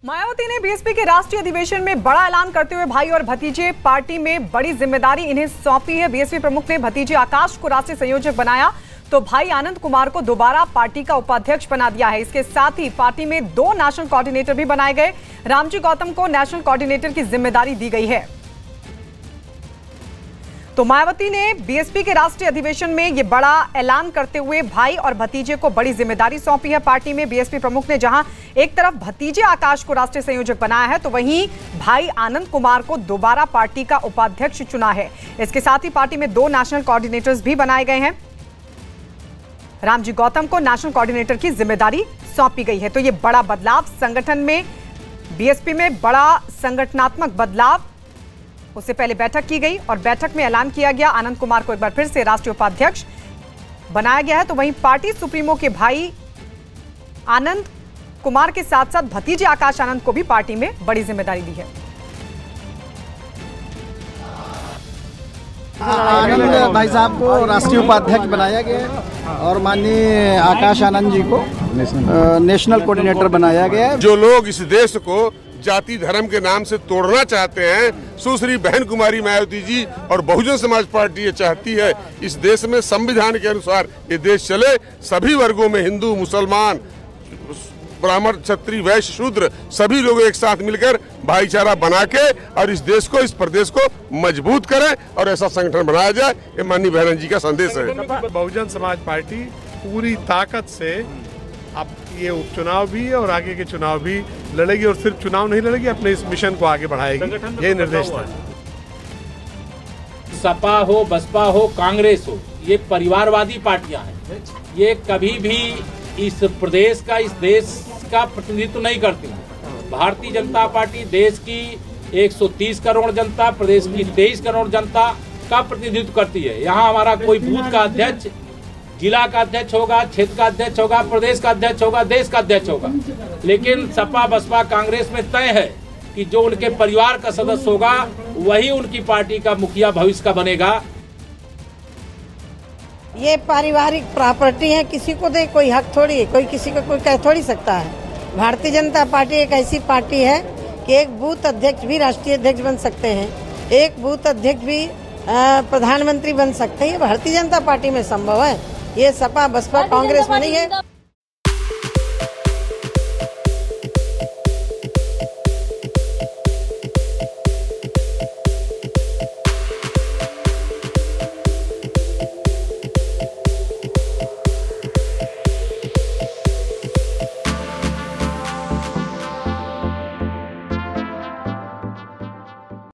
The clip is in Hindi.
मायावती ने बीएसपी के राष्ट्रीय अधिवेशन में बड़ा ऐलान करते हुए भाई और भतीजे पार्टी में बड़ी जिम्मेदारी इन्हें सौंपी है। बीएसपी प्रमुख ने भतीजे आकाश को राष्ट्रीय संयोजक बनाया तो भाई आनंद कुमार को दोबारा पार्टी का उपाध्यक्ष बना दिया है। इसके साथ ही पार्टी में 2 नेशनल कोऑर्डिनेटर भी बनाए गए। रामजी गौतम को नेशनल कोऑर्डिनेटर की जिम्मेदारी दी गई है। तो मायावती ने बीएसपी के राष्ट्रीय अधिवेशन में यह बड़ा ऐलान करते हुए भाई और भतीजे को बड़ी जिम्मेदारी सौंपी है। पार्टी में बीएसपी प्रमुख ने जहां एक तरफ भतीजे आकाश को राष्ट्रीय संयोजक बनाया है तो वहीं भाई आनंद कुमार को दोबारा पार्टी का उपाध्यक्ष चुना है। इसके साथ ही पार्टी में 2 नेशनल कोऑर्डिनेटर्स भी बनाए गए हैं। रामजी गौतम को नेशनल कोऑर्डिनेटर की जिम्मेदारी सौंपी गई है। तो यह बड़ा बदलाव संगठन में, बीएसपी में बड़ा संगठनात्मक बदलाव। उससे पहले बैठक की गई और बैठक में ऐलान किया गया आनंद कुमार को एक बार फिर से राष्ट्रीय उपाध्यक्ष बनाया गया है। तो वहीं पार्टी सुप्रीमो के भाई आनंद कुमार के साथ साथ भतीजे आकाश आनंद को भी पार्टी में बड़ी जिम्मेदारी दी है। आनंद भाई साहब को राष्ट्रीय उपाध्यक्ष बनाया गया है और माननीय आकाश आनंद जी को नेशनल कोऑर्डिनेटर बनाया गया है। जो लोग इस देश को जाति धर्म के नाम से तोड़ना चाहते हैं, सुश्री बहन कुमारी मायावती जी और बहुजन समाज पार्टी ये चाहती है इस देश में संविधान के अनुसार ये देश चले। सभी वर्गों में हिंदू, मुसलमान, ब्राह्मण, क्षत्रिय, वैश्य, शूद्र सभी लोग एक साथ मिलकर भाईचारा बना के और इस देश को, इस प्रदेश को मजबूत करें और ऐसा संगठन बनाया जाए। ये माननीय बहन जी का संदेश है। बहुजन समाज पार्टी पूरी ताकत से अब ये उपचुनाव भी और आगे के चुनाव भी लड़ेगी और सिर्फ चुनाव नहीं लड़ेगी, अपने इस मिशन को आगे बढ़ाएगी। यही निर्देश था। सपा हो, बसपा हो, कांग्रेस हो, ये परिवारवादी पार्टियां हैं। ये कभी भी इस प्रदेश का, इस देश का प्रतिनिधित्व नहीं करती है। भारतीय जनता पार्टी देश की 130 करोड़ जनता, प्रदेश की 23 करोड़ जनता का प्रतिनिधित्व करती है। यहाँ हमारा कोई बूथ का अध्यक्ष, जिला का अध्यक्ष होगा, क्षेत्र का अध्यक्ष होगा, प्रदेश का अध्यक्ष होगा, देश का अध्यक्ष होगा। लेकिन सपा, बसपा, कांग्रेस में तय है कि जो उनके परिवार का सदस्य होगा वही उनकी पार्टी का मुखिया भविष्य का बनेगा। ये पारिवारिक प्रॉपर्टी है, किसी को दे कोई हक थोड़ी है, कोई किसी को कोई कह थोड़ी सकता है। भारतीय जनता पार्टी एक ऐसी पार्टी है कि एक बूथ अध्यक्ष भी राष्ट्रीय अध्यक्ष बन सकते हैं, एक बूथ अध्यक्ष भी प्रधानमंत्री बन सकते हैं। भारतीय जनता पार्टी में संभव है, ये सपा, बसपा, कांग्रेस में नहीं है।